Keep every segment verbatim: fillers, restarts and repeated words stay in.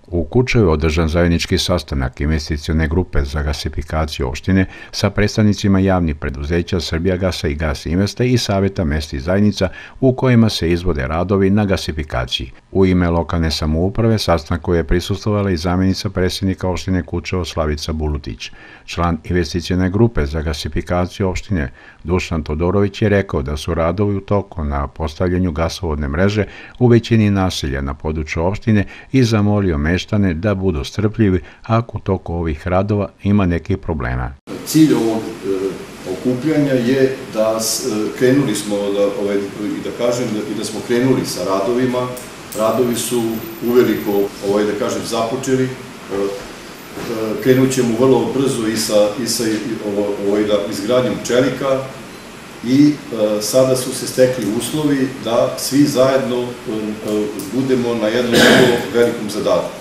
U Kučevu je održan zajednički sastanak investicione grupe za gasifikaciju opštine sa predstavnicima javnih preduzeća Srbijagasa i Gas Investa i Saveta mesnih zajednica u kojima se izvode radovi na gasifikaciji. U ime lokalne samouprave sastanku je prisustvovala i zamjenica predsjednika opštine Kučevo Slavica Bulutić. Član investicione grupe za gasifikaciju opštine Dušan Todorović je rekao da su radovi u toku na postavljanju gasovodne mreže u većini naselja na području opštine i zamolio meštane da budu strpljivi ako u toku ovih radova ima nekih problema. Cilj ovog okupljanja je da krenuli smo i da kažem i da smo krenuli sa radovima. Radovi su uveliko, da kažem, započeli. Krenut ćemo vrlo brzo i sa izgradnjom čelika i sada su se stekli uslovi da svi zajedno budemo na jednom vrlo velikom zadatku.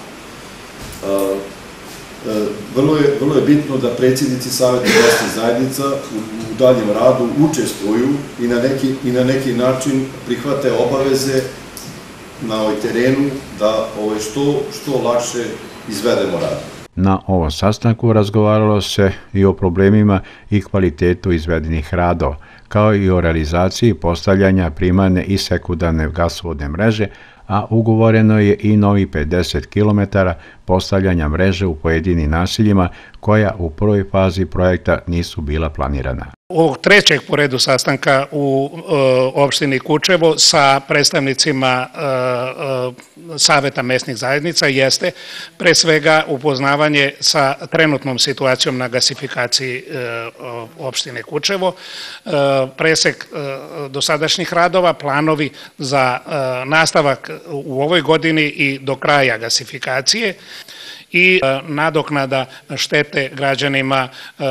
Vrlo je bitno da predsjednici Saveta mesnih zajednica u daljem radu učestvuju i na neki način prihvate obaveze na ovoj terenu da što lakše izvedemo rad. Na ovom sastanku razgovaralo se i o problemima i kvalitetu izvedenih radova, kao i o realizaciji postavljanja primarne i sekundarne gasovodne mreže, a ugovoreno je i novi pedeset kilometara postavljanja mreže u pojedinim naseljima koja u prvoj fazi projekta nisu bila planirana. Ovog trećeg po redu sastanka u opštini Kučevo sa predstavnicima Saveta mesnih zajednica jeste pre svega upoznavanje sa trenutnom situacijom na gasifikaciji opštine Kučevo, presek dosadašnjih radova, planovi za nastavak u ovoj godini i do kraja gasifikacije i nadoknada štete građanima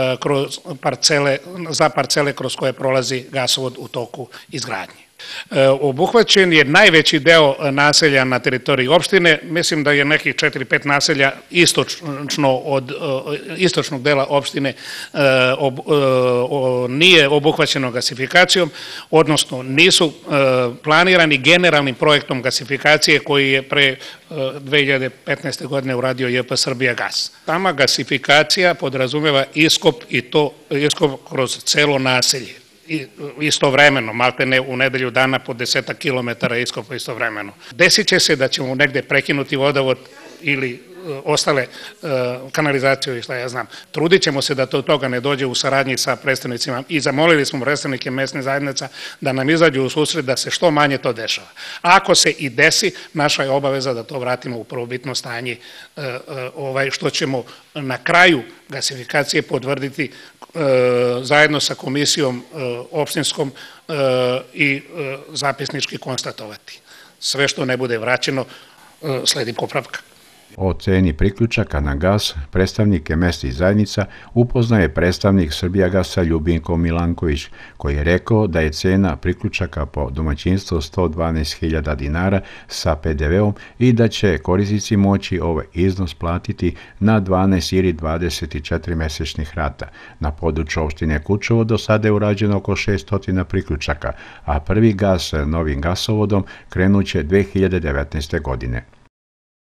za parcele kroz koje prolazi gasovod u toku izgradnje. Obuhvaćen je najveći deo naselja na teritoriji opštine, mislim da je nekih četiri pet naselja istočno od istočnog dela opštine nije obuhvaćeno gasifikacijom, odnosno nisu planirani generalnim projektom gasifikacije koji je pre dve hiljade petnaeste. godine uradio J P Srbijagas. Sama gasifikacija podrazumeva iskop i to iskop kroz celo naselje. Istovremeno, malte ne u nedelju dana po desetak kilometara iskopa istovremeno. Desit će se da ćemo negde prekinuti vodovod ili ostale kanalizaciju i šta ja znam. Trudit ćemo se da to toga ne dođe u saradnji sa predstavnicima i zamolili smo predstavnike mesne zajednica da nam izađu u susret da se što manje to dešava. Ako se i desi, naša je obaveza da to vratimo u prvobitno stanje što ćemo na kraju gasifikacije potvrditi zajedno sa komisijom opštinskom i zapisnički konstatovati. Sve što ne bude vraćeno sledi popravka. O ceni priključaka na gas predstavnike mesnih zajednica upoznaje predstavnik Srbijagasa Ljubinko Milanković, koji je rekao da je cena priključaka po domaćinstvu sto dvanaest hiljada dinara sa P D V-om i da će korisnici moći ovaj iznos platiti na dvanaest ili dvadeset četiri mesečnih rata. Na području opštine Kučevo do sada je urađeno oko šessto priključaka, a prvi gas novim gasovodom krenuće dve hiljade devetnaeste. godine.